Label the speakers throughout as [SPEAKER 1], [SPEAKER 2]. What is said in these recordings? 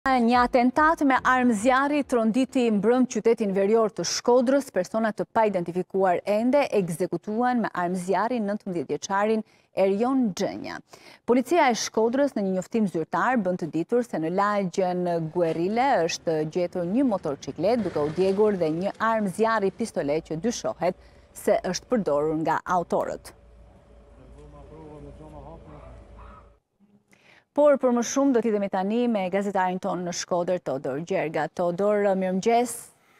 [SPEAKER 1] Një atentat me armë zjarri tronditi mbrëm qytetin verior të Shkodrës, persona të pa identifikuar ende ekzekutuan me armë zjarri 19 vjeçarin Erjon Xhenje. Policia e Shkodrës në një njoftim zyrtar bën të ditur se në lagjen Guerile është gjetur një motorciklet duke u djegur dhe një armë zjarri pistolet që dyshohet se është përdorur nga autorët. Por për më shumë do t'idhemi tani me gazetarin tonë në Shkodër, Todor Gjerga. Todor, mirëmëngjes.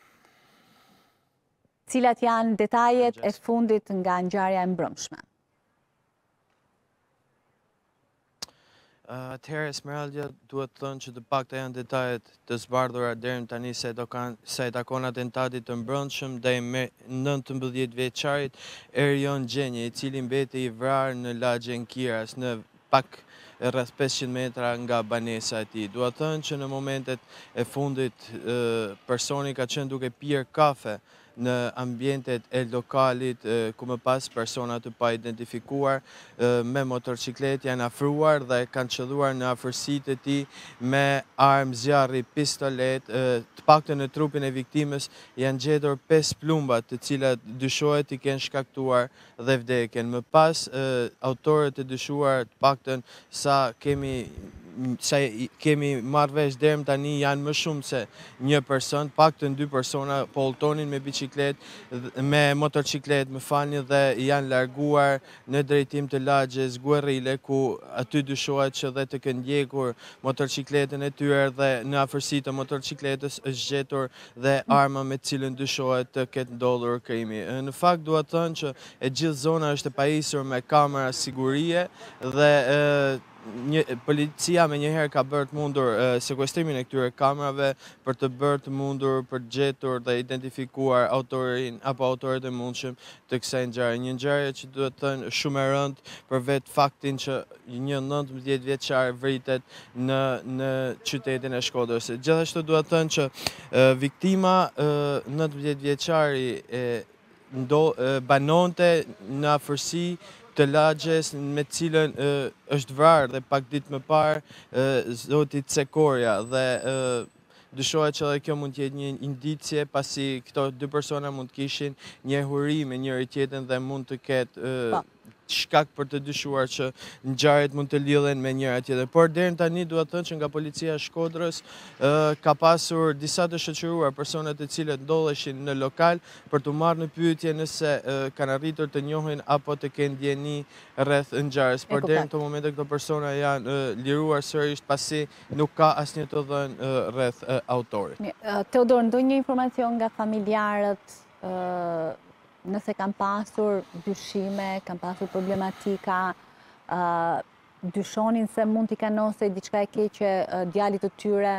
[SPEAKER 1] Cilat janë detajet e fundit nga ngjarja e mbrëmshme?
[SPEAKER 2] Atëherë, Esmeralda, duhet thënë që të pakta janë detajet të zbardhura deri tani se i takon atentatit të mbrëmshëm ndaj 19 vjeçarit Erjon Xhenje, i cili mbeti i vrarë në lagjen Kiras në pak rreth 500 metra nga banesa e tij. Dua thënë që në momentet e fundit personi ka qenë duke pirë kafe në ambientet e lokalit ku më pas persona të pa identifikuar me motorciklet janë afruar dhe kanë qëlluar në afërsitë e tij me armë zjarri, pistolet, të paktën në trupin e viktimës janë gjetur 5 plumba të cilat dyshohet i kenë shkaktuar dhe vdekjen. Më pas autorët e dyshuar të paktën sa kemi marrë vesh deri tani janë më shumë se një person, paktën 2 persona po udhtonin me motorciklet, më falni, dhe janë larguar në drejtim të lagjes Guerile, ku aty dyshohet që dhe të kenë ndjekur motorcikletën e tyre dhe në afërsi të motorcikletës është gjetur dhe arma me cilën dyshohet të ketë ndodhur krimi. Në fakt dua të thënë që e gjithë zona është e pajisur me kamera sigurie dhe policia me njëherë ka bërë të mundur sekuestrimin e këtyre kamerave për të bërë të mundur për gjetur dhe identifikuar autorin apo autorët e mundshëm të kësaj ngjarje. Një ngjarje që duhet të thënë shumë e rëndë për vetë faktin që një 19 vjeçar vritet në qytetin e Shkodrës. Gjithashtu duhet të thënë që viktima 19 vjeçari banonte në afërsi të lagjes me cilën është vrarë dhe pak ditë më parë zoti Cekorja dhe dyshohet që edhe kjo mund të jetë një indicje pasi këto 2 persona mund të kishin njohuri me njëri tjetrën dhe mund të ketë shkak për të dyshuar që ngjarjet mund të lidhen me njëra tjetrën. Por deri tani duhet të thënë që nga policia e Shkodrës ka pasur disa të shoqëruar persona të cilët ndodheshin në lokal për të marrë në pyetje nëse kanë arritur të njohin apo të kenë ndjeni rreth ngjarjes. Por deri në këtë moment këto persona janë liruar sërish pasi nuk ka asnjë të dhënë rreth autorit.
[SPEAKER 1] Teodor, ndonjë informacion nga familjarët nëse kam pasur dyshime, kam pasur problematika, dyshonin se mund t'i kanosej diçka e keqe djalit të tyre?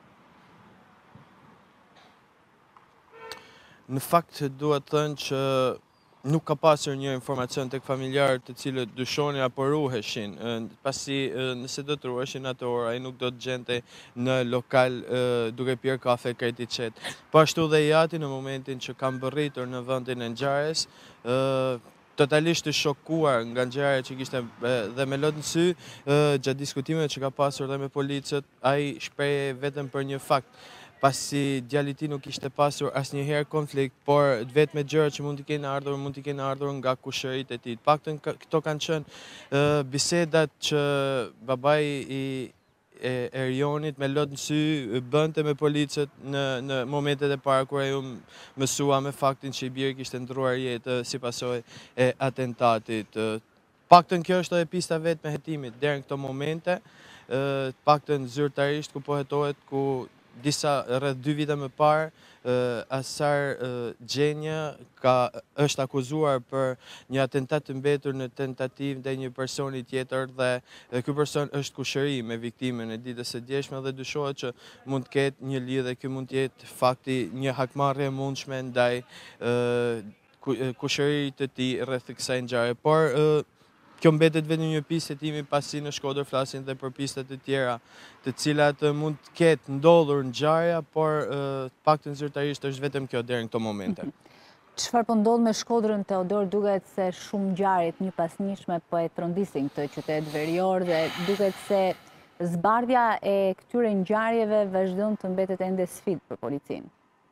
[SPEAKER 2] Në fakt duhet thënë që nuk ka pasur një informacion tek familjarët të cilët dyshonin apo ruheshin, pasi nëse do të ruheshin atë orë, ai nuk do të gjente në lokal duke pirë kafe krejt i qetë. Po ashtu dhe jati në momentin që kam bërritur në vendin e ngjarjes, totalisht të shokuar nga ngjarja që kishte dhe me lot në sy, gjatë diskutimeve që ka pasur dhe me policët, ai shprehe vetëm për një fakt. Pasi djali i tij nuk kishte pasur asnjëherë konflikt, por vetëm gjërat që mund t'i kenë ardhur nga kushëritë e tij. Paktën këto kanë qenë bisedat që babai i Erjonit me lot në sy bënte me policët në momentet e para kur ai u mësua me faktin që i biri kishte ndruar jetë si pasojë e atentatit. Paktën kjo është edhe pista vetë me hetimit deri në këto momente, paktën zyrtarisht ku po hetohet ku disa rreth 2 vite më parë, Asar Xhenje është akuzuar për një atentat të mbetur në tentativë ndaj një personi tjetër dhe ky person është kushëri me viktimën e ditës së djeshme dhe dyshohet që mund të ketë një lidhje, ky mund të jetë fakti një hakmarrje e mundshme ndaj kushërisë të tij rreth kësaj ngjarje. Por kjo mbetet vetëm një pistë hetimi pasi në Shkodër flasin dhe për pistat e tjera të cilat mund të ketë ndodhur ngjarja, por paktën zyrtarisht është vetëm kjo deri në këto momente.
[SPEAKER 1] Çfarë po ndodh me Shkodrën, Teodor? Duket se shumë ngjarje një pas njëshme po e trondisin këtë qytet verior dhe duket se Zbardhja e këtyre ngjarjeve vazhdon të mbetet ende sfidë për policinë.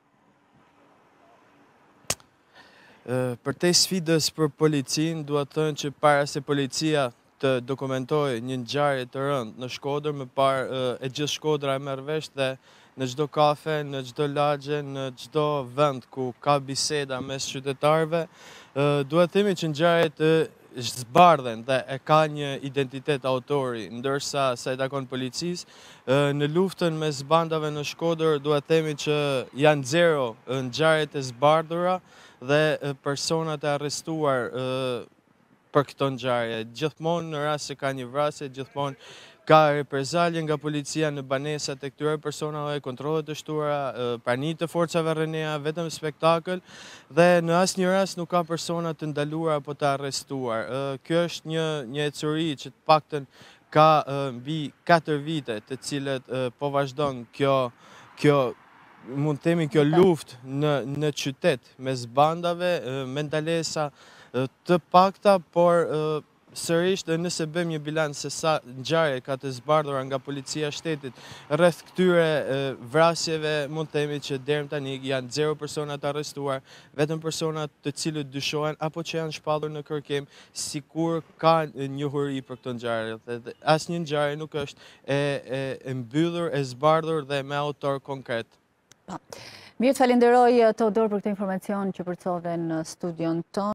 [SPEAKER 2] Për te sfidës për policinë, duhet thënë që para se policia të dokumentoj një ngjarje të rëndë në Shkodër, më parë e gjithë Shkodra e merr vesh dhe në çdo kafe, në çdo lagje, në çdo vend ku ka biseda mes qytetarëve, duhet themi që ngjarjet zbardhen dhe e ka një identitet autori, ndërsa sa i takon policisë, në luftën mes bandave në Shkodër, duhet themi që janë zero ngjarjet e zbardhura dhe personat e arrestuar për këto ngjarje. Gjithmonë në rast se ka një vrasje, gjithmonë ka reprezalje nga policia në banesat e këtyre personave, kontrollet të shtuara, pranitë të forcave rënea, vetëm spektakël, dhe në asnjë rast nuk ka persona të ndaluar apo të arrestuar. Kjo është një ecuri që të paktën ka mbi 4 vite, të cilët po vazhdon kjo mund të themi kjo luftë në qytet mes bandave, me ndalesa të pakta, por sërish dhe nëse bëjmë një bilans se sa ngjarje ka të zbardhura nga policia e shtetit rreth këtyre vrasjeve, mund të themi që deri tani janë 0 persona të arrestuar, vetëm persona të cilët dyshohen apo që janë shpallur në kërkim, sikur ka njohuri për këtë ngjarje. Asnjë ngjarje nuk është e mbyllur, e zbardhur dhe me autor konkret.
[SPEAKER 1] Mirë, të falenderoj Teodor për këtë informacion që përcove në studion tonë.